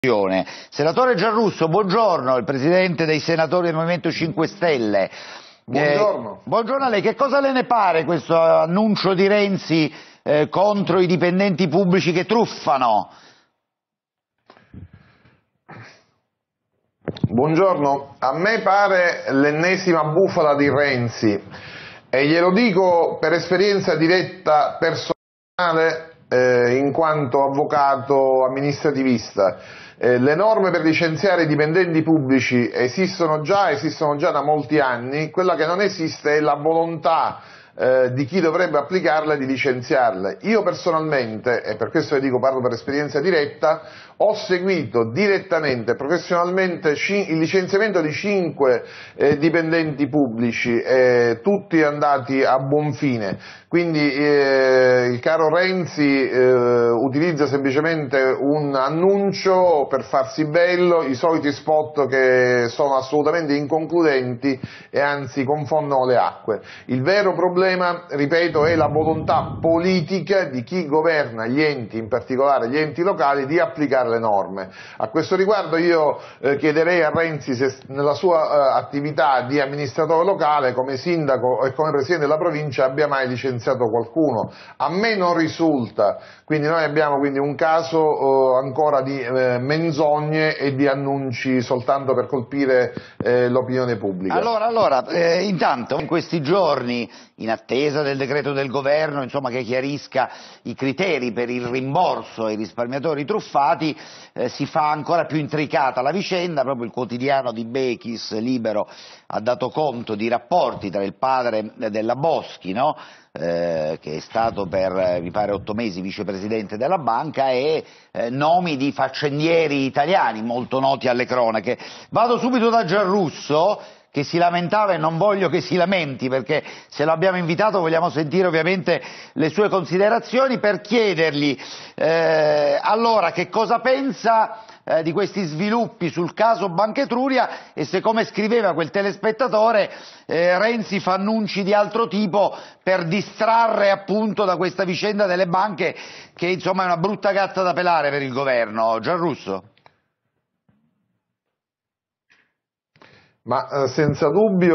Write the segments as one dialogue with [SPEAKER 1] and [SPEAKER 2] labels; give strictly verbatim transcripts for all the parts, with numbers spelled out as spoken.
[SPEAKER 1] Senatore Giarrusso, buongiorno, il presidente dei senatori del Movimento cinque Stelle.
[SPEAKER 2] Buongiorno.
[SPEAKER 1] Eh, buongiorno a lei, che cosa le ne pare questo annuncio di Renzi eh, contro i dipendenti pubblici che truffano?
[SPEAKER 2] Buongiorno, a me pare l'ennesima bufala di Renzi e glielo dico per esperienza diretta personale eh, in quanto avvocato amministrativista. Eh, le norme per licenziare i dipendenti pubblici esistono già, esistono già da molti anni, quella che non esiste è la volontà eh, di chi dovrebbe applicarle di licenziarle. Io personalmente, e per questo le dico parlo per esperienza diretta, ho seguito direttamente, professionalmente, il licenziamento di cinque eh, dipendenti pubblici, eh, tutti andati a buon fine. Quindi eh, il caro Renzi eh, utilizza semplicemente un annuncio per farsi bello, i soliti spot che sono assolutamente inconcludenti e anzi confondono le acque. Il vero problema, ripeto, è la volontà politica di chi governa gli enti, in particolare gli enti locali, di applicare le norme. A questo riguardo io eh, chiederei a Renzi se nella sua eh, attività di amministratore locale, come sindaco e come presidente della provincia, abbia mai licenziato qualcuno. A me non risulta, quindi noi abbiamo quindi un caso eh, ancora di eh, menzogne e di annunci soltanto per colpire eh, l'opinione pubblica.
[SPEAKER 1] Allora, allora eh, intanto in questi giorni, in attesa del decreto del governo, insomma, che chiarisca i criteri per il rimborso ai risparmiatori truffati, eh, si fa ancora più intricata la vicenda. Proprio il quotidiano di Bechis, Libero, ha dato conto di rapporti tra il padre della Boschi, no? Eh, che è stato per, mi pare, otto mesi vicepresidente della banca, e eh, nomi di faccendieri italiani molto noti alle cronache. Vado subito da Giarrusso, che si lamentava, e non voglio che si lamenti perché se lo abbiamo invitato vogliamo sentire ovviamente le sue considerazioni, per chiedergli eh, allora che cosa pensa eh, di questi sviluppi sul caso Banca Etruria, e se, come scriveva quel telespettatore, eh, Renzi fa annunci di altro tipo per distrarre appunto da questa vicenda delle banche, che insomma è una brutta gatta da pelare per il governo. Giarrusso?
[SPEAKER 2] Ma eh, senza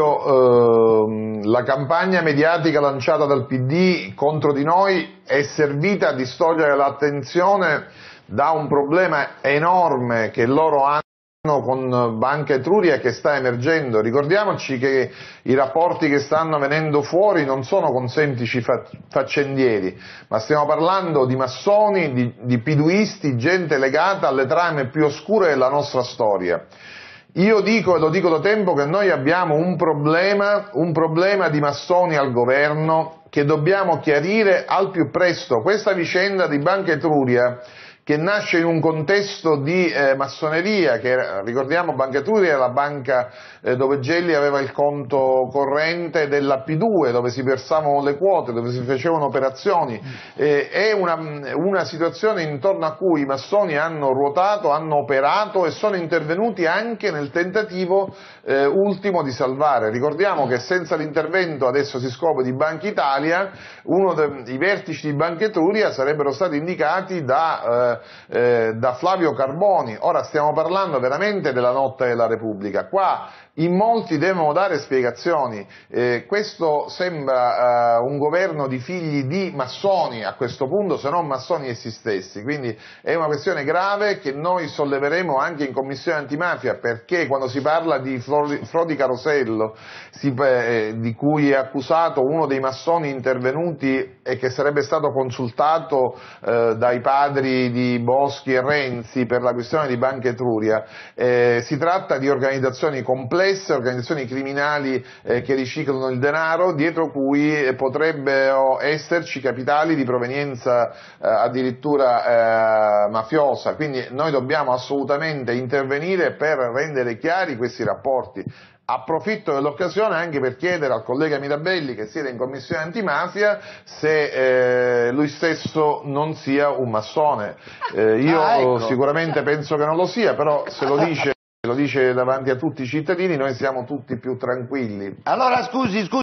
[SPEAKER 2] dubbio eh, la campagna mediatica lanciata dal P D contro di noi è servita a distogliere l'attenzione da un problema enorme che loro hanno con Banca Etruria, che sta emergendo. Ricordiamoci che i rapporti che stanno venendo fuori non sono con semplici faccendieri, ma stiamo parlando di massoni, di, di piduisti, gente legata alle trame più oscure della nostra storia. Io dico, e lo dico da tempo, che noi abbiamo un problema, un problema di massoni al governo che dobbiamo chiarire al più presto. Questa vicenda di Banca Etruria, che nasce in un contesto di eh, massoneria, che ricordiamo Banca Etruria è la banca eh, dove Gelli aveva il conto corrente della P due, dove si versavano le quote, dove si facevano operazioni, eh, è una, una situazione intorno a cui i massoni hanno ruotato, hanno operato e sono intervenuti anche nel tentativo eh, ultimo di salvare. Ricordiamo che senza l'intervento, adesso si scopre, di Banca Italia, uno dei vertici di Banca Etruria sarebbero stati indicati da eh, Eh, da Flavio Carboni. Ora stiamo parlando veramente della notte della Repubblica. Qua in molti devono dare spiegazioni. Eh, questo sembra eh, un governo di figli di massoni a questo punto, se non massoni essi stessi, quindi è una questione grave che noi solleveremo anche in Commissione Antimafia, perché quando si parla di frodi carosello, si, eh, di cui è accusato uno dei massoni intervenuti e che sarebbe stato consultato eh, dai padri di Boschi e Renzi per la questione di Banca Etruria, eh, si tratta di organizzazioni complesse, organizzazioni criminali eh, che riciclano il denaro, dietro cui eh, potrebbero esserci capitali di provenienza eh, addirittura eh, mafiosa. Quindi noi dobbiamo assolutamente intervenire per rendere chiari questi rapporti. Approfitto dell'occasione anche per chiedere al collega Mirabelli, che siede in Commissione Antimafia, se eh, lui stesso non sia un massone. Eh, io ah, ecco. sicuramente penso che non lo sia, però se lo dice, lo dice davanti a tutti i cittadini, noi siamo tutti più tranquilli.
[SPEAKER 1] Allora scusi, scusi.